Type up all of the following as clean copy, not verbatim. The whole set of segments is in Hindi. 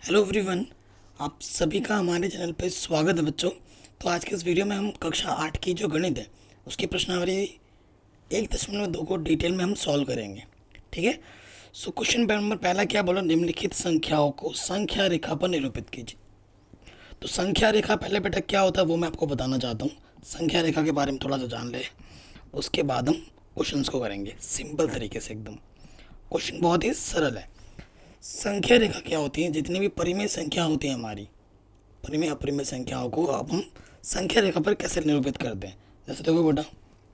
Hello everyone. आप सभी का हमारे चैनल पे स्वागत है बच्चों। तो आज के इस वीडियो में हम कक्षा 8 की जो गणित है उसकी प्रश्नावली 1.2 को डिटेल में हम सॉल्व करेंगे। ठीक है। सो क्वेश्चन नंबर पहला क्या बोला, निम्नलिखित संख्याओं को संख्या रेखा पर निरूपित कीजिए। तो संख्या रेखा पहले बेटा क्या होता है वो मैं आपको बताना चाहता हूँ। संख्या रेखा के बारे में थोड़ा सा जान ले, उसके बाद हम क्वेश्चन को करेंगे सिंपल तरीके से एकदम। क्वेश्चन बहुत ही सरल है। संख्या रेखा क्या होती है, जितनी भी परिमेय संख्या होती है हमारी परिमेय अपरिमेय संख्याओं को अब हम संख्या रेखा पर कैसे निरूपित करते हैं। जैसे देखो बेटा,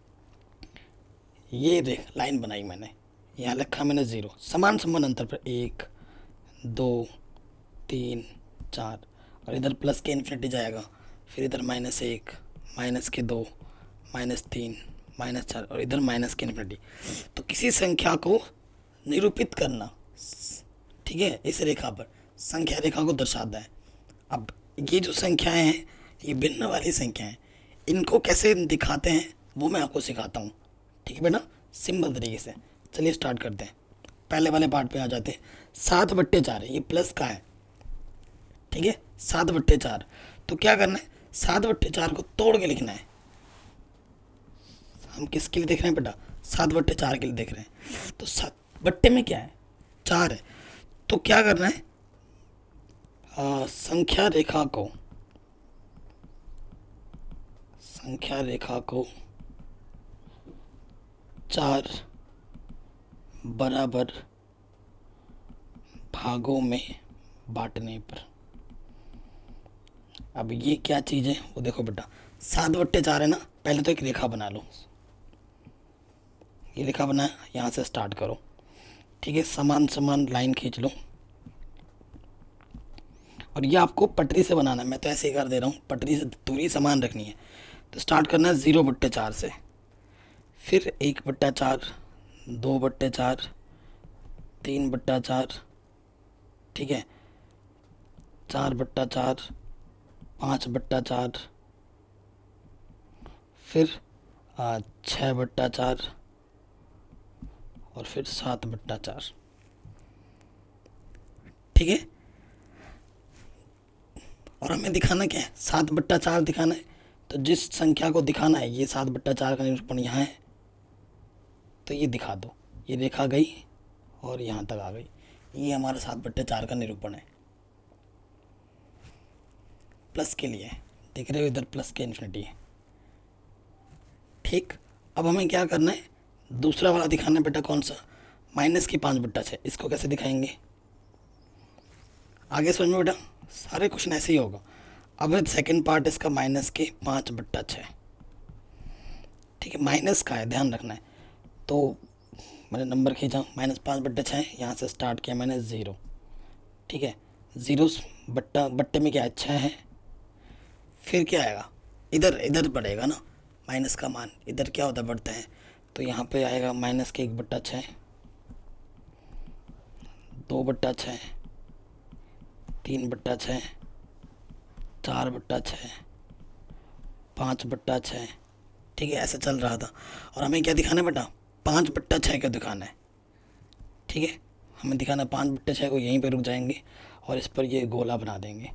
ये लाइन बनाई मैंने, यहाँ लिखा मैंने जीरो, समान समान अंतर पर 1 2 3 4, और इधर प्लस के इन्फिनिटी जाएगा, फिर इधर -1 -2 -3 -4, और इधर माइनस के इन्फिनिटी। तो किसी संख्या को निरूपित करना, ठीक है, इस रेखा पर संख्या रेखा को दर्शाता है। अब ये जो संख्याएं हैं ये भिन्न वाली संख्याएं हैं, इनको कैसे दिखाते हैं वो मैं आपको सिखाता हूँ। ठीक है बेटा, सिंपल तरीके से। चलिए स्टार्ट करते हैं। पहले वाले पार्ट पे आ जाते हैं। 7/4 है, ये प्लस का है। ठीक है, 7/4। तो क्या करना है, 7/4 को तोड़ के लिखना है। हम किसके लिए देख रहे हैं बेटा, 7/4 के लिए देख रहे हैं। तो 7 बट्टे में क्या है, 4 है। तो क्या करना है, संख्या रेखा को 4 बराबर भागों में बांटने पर, अब ये क्या चीज़ है वो देखो बेटा। 7/4 है ना, पहले तो एक रेखा बना लो। ये रेखा बनाया, यहाँ से स्टार्ट करो। ठीक है, समान समान लाइन खींच लो, और ये आपको पटरी से बनाना है। मैं तो ऐसे ही कर दे रहा हूँ, पटरी से दूरी समान रखनी है। तो स्टार्ट करना है 0/4 से, फिर 1/4, 2/4, 3/4, ठीक है, 4/4, 5/4, फिर 6/4, और फिर 7/4। ठीक है, और हमें दिखाना क्या है, 7/4 दिखाना है। तो जिस संख्या को दिखाना है, ये 7/4 का निरूपण यहाँ है, तो ये दिखा दो। ये रेखा गई और यहाँ तक आ गई, ये हमारा 7/4 का निरूपण है। प्लस के लिए देख रहे हो, इधर प्लस के इन्फिनिटी है। ठीक, अब हमें क्या करना है, दूसरा वाला दिखाना है बेटा। कौन सा, -5/6। इसको कैसे दिखाएंगे, आगे समझ में बेटा, सारे क्वेश्चन ऐसे ही होगा। अब सेकंड पार्ट इसका -5/6। ठीक है, माइनस का है, ध्यान रखना है। तो मैंने नंबर खींचा, -5/6, यहाँ से स्टार्ट किया मैंने 0। ठीक है, 0 बट्टे में क्या है, 6 है। फिर क्या आएगा, इधर इधर बढ़ेगा ना, माइनस का मान इधर क्या होता है, बढ़ता है। तो यहाँ पे आएगा -1/6, 2/6, 3/6, 4/6, 5/6। ठीक है, ऐसा चल रहा था। और हमें क्या दिखाना है बेटा, 5/6 का दिखाना है। ठीक है, हमें दिखाना है 5/6 को, यहीं पे रुक जाएंगे और इस पर ये गोला बना देंगे।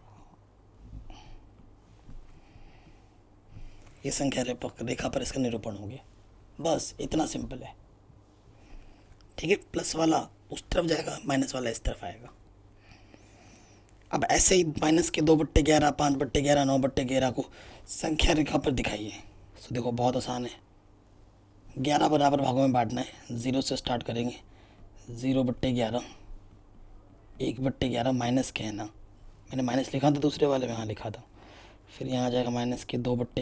ये संख्या रेखा पर इसका निरूपण हो गया। बस इतना सिंपल है। ठीक है, प्लस वाला उस तरफ जाएगा, माइनस वाला इस तरफ आएगा। अब ऐसे ही -2/11, 5/11, 9/11 को संख्या रेखा पर दिखाइए। तो देखो बहुत आसान है, 11 बराबर भागों में बांटना है। 0 से स्टार्ट करेंगे, 0/11, 1/11, माइनस के है ना, मैंने माइनस लिखा था दूसरे वाले में, हाँ लिखा था। फिर यहाँ आ जाएगा -2/11,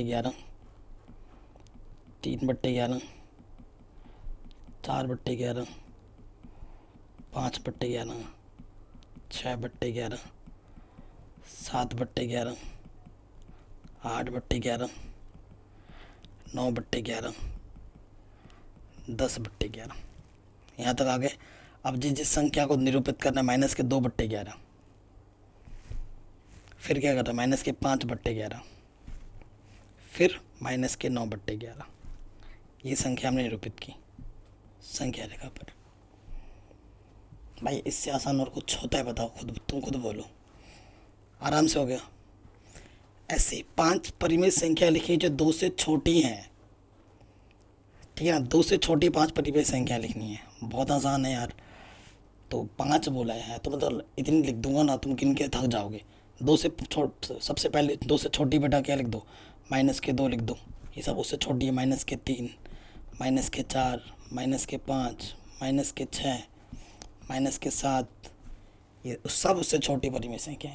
3/11, 4/11, 5/11, 6/11, 7/11, 8/11, 9/11, 10/11। यहाँ तक आ गए। अब जिस संख्या को निरूपित करना है, -2/11, फिर क्या करना है, -5/11, फिर -9/11। ये संख्या हमने निरूपित की संख्या रेखा पर। भाई इससे आसान और कुछ होता है? बताओ, खुद तुम खुद बोलो। आराम से हो गया। ऐसी 5 परिमेय संख्या लिखी जो 2 से छोटी हैं। ठीक है ना, 2 से छोटी 5 परिमेय संख्या लिखनी है। बहुत आसान है यार। तो 5 बोला है तो मतलब इतनी लिख दूंगा ना, तुम गिन के थक जाओगे। सबसे पहले 2 से छोटी बेटा क्या लिख दो? -2 लिख दो। ये सब उससे छोटी है। -3, -4, -5, -6, -7। ये सब उससे छोटी परिमेय संख्या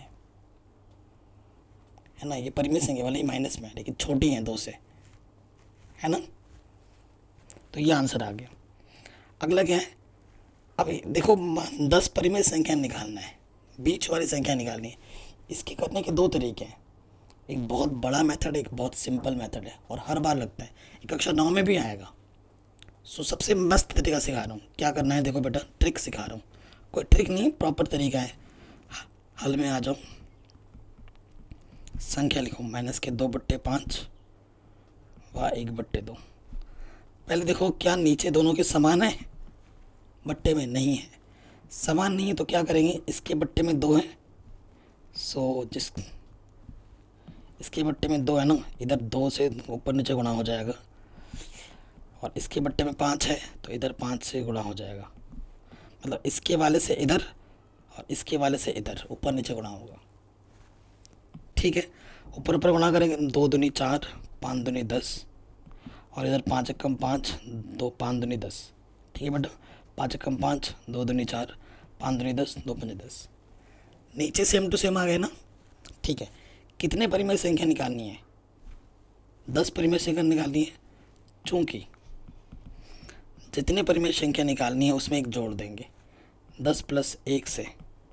है ना। ये परिमेय संख्या वाले ही माइनस में है लेकिन छोटी हैं 2 से, है ना। तो ये आंसर आ गया। अगला क्या है? अभी देखो 10 परिमेय संख्या निकालना है, बीच वाली संख्या निकालनी है। इसके करने के 2 तरीके हैं। एक बहुत बड़ा मेथड, एक बहुत सिंपल मेथड है और हर बार लगता है। ये कक्षा 9 में भी आएगा। सो सबसे मस्त तरीका सिखा रहा हूँ। क्या करना है देखो बेटा, ट्रिक सिखा रहा हूँ। कोई ट्रिक नहीं, प्रॉपर तरीका है। हल में आ जाओ, संख्या लिखो -2/5 व 1/2। पहले देखो क्या नीचे दोनों के समान है? बट्टे में नहीं है। समान नहीं है तो क्या करेंगे, इसके बट्टे में 2 है। सो इसके बट्टे में 2 है ना, इधर 2 से ऊपर नीचे गुणा हो जाएगा। और इसके बट्टे में 5 है तो इधर 5 से गुणा हो जाएगा। मतलब इसके वाले से इधर और इसके वाले से इधर ऊपर नीचे गुणा होगा। ठीक है, ऊपर ऊपर गुणा करेंगे। 2 दूनी 4, 5 दूनी 10 और इधर 5 एकम 5, 2 5 दूनी 10। ठीक है बेटा, 5 एकम 5, 2 दूनी 4, 5 दूनी 10, 2 5 10। नीचे सेम टू सेम आ गए ना। ठीक है, कितने परिमेय संख्या निकालनी है? 10 परिमेय संख्या निकालनी है। चूंकि जितने परिमेय संख्या निकालनी है उसमें एक जोड़ देंगे। 10 + 1 से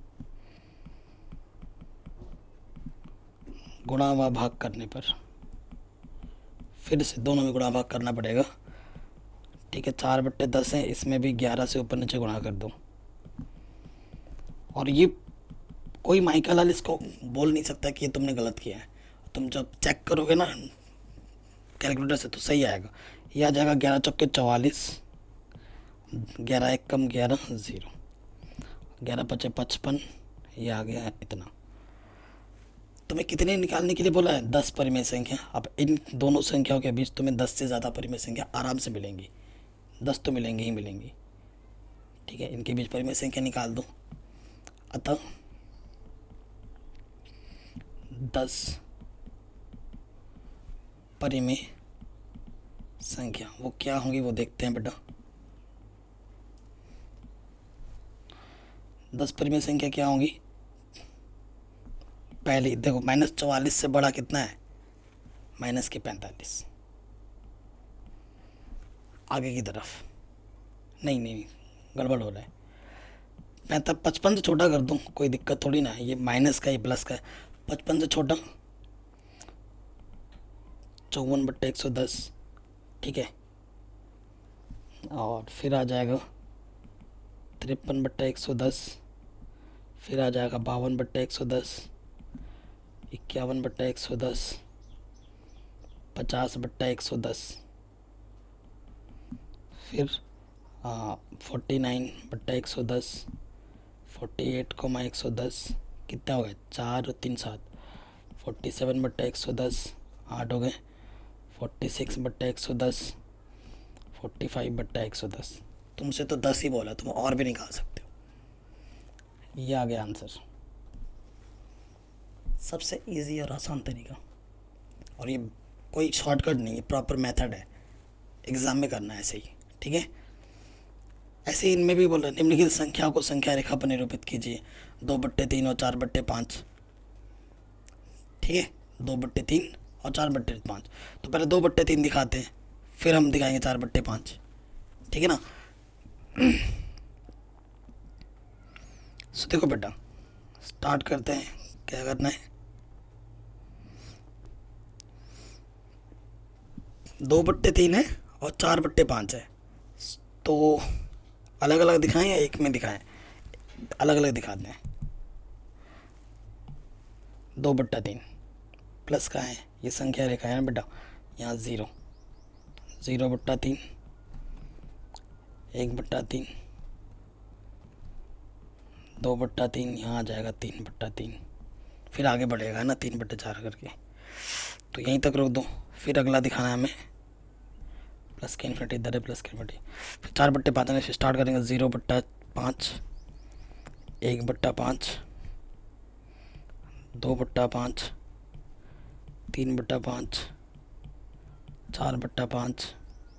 गुणा व भाग करने पर फिर से दोनों में गुणा भाग करना पड़ेगा। ठीक है, 4/10 है, इसमें भी 11 से ऊपर नीचे गुणा कर दो। और ये कोई माइका लाल इसको बोल नहीं सकता कि ये तुमने गलत किया है। तुम जब चेक करोगे ना कैलकुलेटर से तो सही आएगा। ये आ जाएगा 11 चौके 44, 11 एकम 11, 0, 11 पचे 55। ये आ गया है इतना। तुम्हें कितने निकालने के लिए बोला है? 10 परिमेय संख्या। अब इन दोनों संख्याओं के बीच तुम्हें 10 से ज़्यादा परिमेय संख्या आराम से मिलेंगी। 10 तो मिलेंगी ही मिलेंगी। ठीक है, इनके बीच परिमेय संख्या निकाल दो। अतः 10 परिमेय संख्या वो क्या होंगी वो देखते हैं बेटा। 10 परिमेय संख्या क्या होंगी? पहली देखो, -44 से बड़ा कितना है? -45। आगे की तरफ नहीं नहीं, गड़बड़ हो रहा है। 55 से छोटा कर दूं, कोई दिक्कत थोड़ी ना है। ये माइनस का, ये प्लस का है। 55 से छोटा 54/110। ठीक है, और फिर आ जाएगा 53/110। फिर आ जाएगा 52/110, 51/110, 50/110। फिर 49/110, 48,110। कितना हो गया? 4 और 3 7। 47/110, 8 हो गए। 46/110, 45/110। तुमसे तो 10 ही बोला, तुम और भी निकाल सकते हो। ये आ गया आंसर। सबसे इजी और आसान तरीका। और ये कोई शॉर्टकट नहीं है, प्रॉपर मेथड है। एग्ज़ाम में करना है ऐसे ही। ठीक है, ऐसे ही इनमें भी बोल रहे निम्नलिखित संख्या को संख्या रेखा पर निरूपित कीजिए। 2/3 और 4/5। ठीक है, 2/3 और 4/5। तो पहले 2/3 दिखाते हैं, फिर हम दिखाएंगे 4/5। ठीक है ना। सो देखो बेटा, स्टार्ट करते हैं। क्या करना है? 2/3 है और 4/5 है। तो अलग अलग दिखाएं या एक में दिखाएं? अलग अलग दिखाते हैं। 2/3 प्लस का है, ये संख्या रेखा है ना बेटा। यहाँ 0, 0/3, 1/3, 2/3 यहाँ आ जाएगा 3/3, फिर आगे बढ़ेगा ना 3/4 करके, तो यहीं तक रोक दो। फिर अगला दिखाना है हमें प्लस के इन्फिनिटी, इधर है प्लस के इन्फिनिटी, फिर 4/5 आने से स्टार्ट करेंगे। 0/5, 1/5, 2/5, 3/5, 4/5,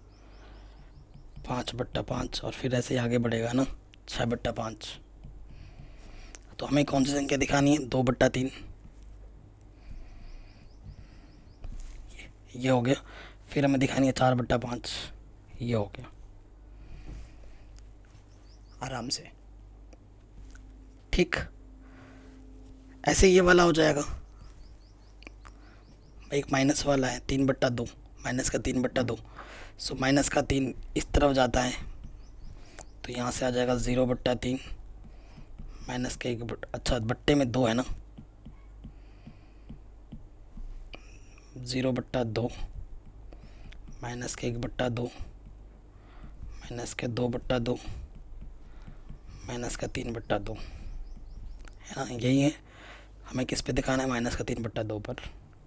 5/5 और फिर ऐसे ही आगे बढ़ेगा ना 6/5। तो हमें कौन सी संख्या दिखानी है? 2/3, ये हो गया। फिर हमें दिखानी है 4/5, ये हो गया। आराम से, ठीक। ऐसे ये वाला हो जाएगा। एक माइनस वाला है 3/2, माइनस का 3/2, सो माइनस का 3 इस तरफ जाता है, तो यहाँ से आ जाएगा 0/3 माइनस के 1, अच्छा बट्टे में 2 है ना, 0/2 माइनस के 1/2 माइनस के 2/2 माइनस का 3/2, हाँ यही है। हमें किस पे दिखाना है? माइनस का 3/2 पर,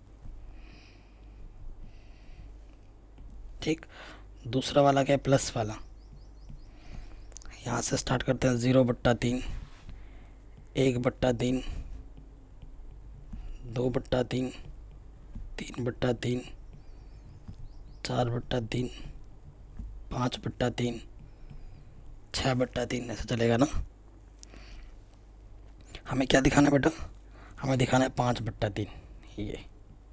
ठीक। दूसरा वाला क्या है? प्लस वाला। यहाँ से स्टार्ट करते हैं। 0/3, 1/3, 2/3, 3/3, 4/3, 5/3, 6/3, ऐसा चलेगा ना। हमें क्या दिखाना है बेटा? हमें दिखाना है 5/3, ये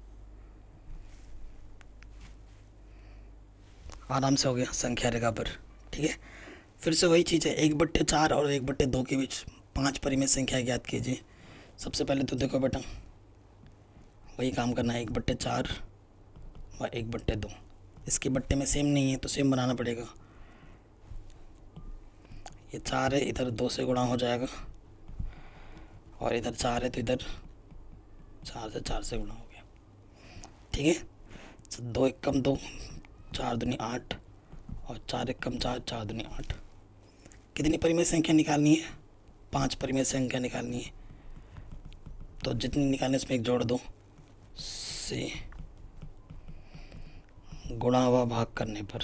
आराम से हो गया संख्या रेखा पर, ठीक है। फिर से वही चीज़ है, 1/4 और 1/2 के बीच 5 परिमेय संख्या ज्ञात कीजिए। सबसे पहले तो देखो बेटा, वही काम करना है, 1/4 और 1/2। इसके बट्टे में सेम नहीं है तो सेम बनाना पड़ेगा। ये 4 है, इधर 2 से गुणा हो जाएगा, और इधर 4 है तो इधर 4 से गुणा हो गया, ठीक है। 2 1 कम 2, 4 दूनी 8, और 4 1 कम 4, 4 दूनी 8। कितनी परिमेय संख्या निकालनी है? 5 परिमेय संख्या निकालनी है। तो जितनी निकालने उसमें एक जोड़ दो, से गुणा व भाग करने पर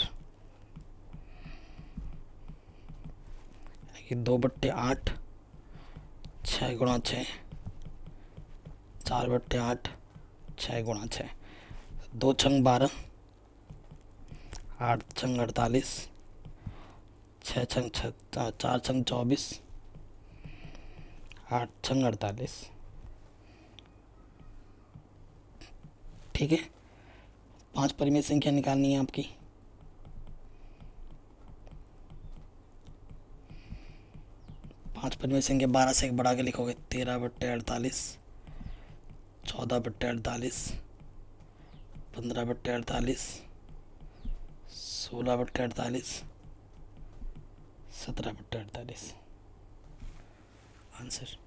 2/8, 6 गुणा 6, 4/8, 6 गुणा 6, 2 छंग 12, 8 छंग 48, 6 छंग 4 छंग 24, 8 छंग 48, ठीक है। 5 परिमेय संख्या निकालनी है आपकी। पाँच परिमेय संख्या 12 से एक बढ़ा के लिखोगे। 13/48, 14/48, 15/48, 16/48, 17/48। आंसर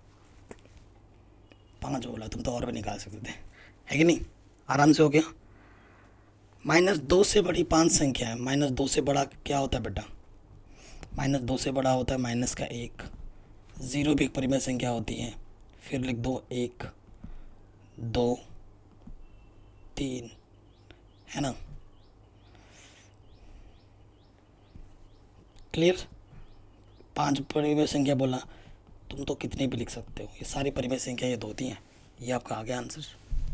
5 बोला, तुम तो और भी निकाल सकते थे, है कि नहीं। आराम से हो गया। -2 से बड़ी 5 संख्या है। -2 से बड़ा क्या होता है बेटा? -2 से बड़ा होता है माइनस का 1। 0 भी एक परिमेय संख्या होती है। फिर लिख दो 1 2 3, है ना। क्लियर? 5 परिमेय संख्या बोला, तुम तो कितने भी लिख सकते हो। ये सारी परिमेय संख्या ये दो होती हैं। ये आपका आ गया आंसर।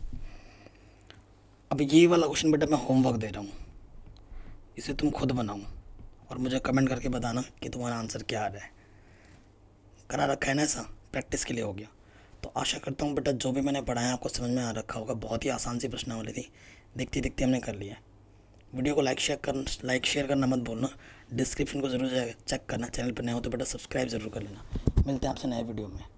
अब ये वाला क्वेश्चन बेटा मैं होमवर्क दे रहा हूँ, इसे तुम खुद बनाओ और मुझे कमेंट करके बताना कि तुम्हारा आंसर क्या आ रहा है। करा रखा है ना, ऐसा प्रैक्टिस के लिए हो गया। तो आशा करता हूँ बेटा जो भी मैंने पढ़ाया आपको समझ में आ रखा होगा। बहुत ही आसान सी प्रश्नावली थी, देखते देखते हमने कर लिया। वीडियो को लाइक शेयर करना मत भूलना। डिस्क्रिप्शन को जरूर चेक करना। चैनल पर नए हो तो बेटा सब्सक्राइब जरूर कर लेना। मिलते हैं आपसे नए वीडियो में।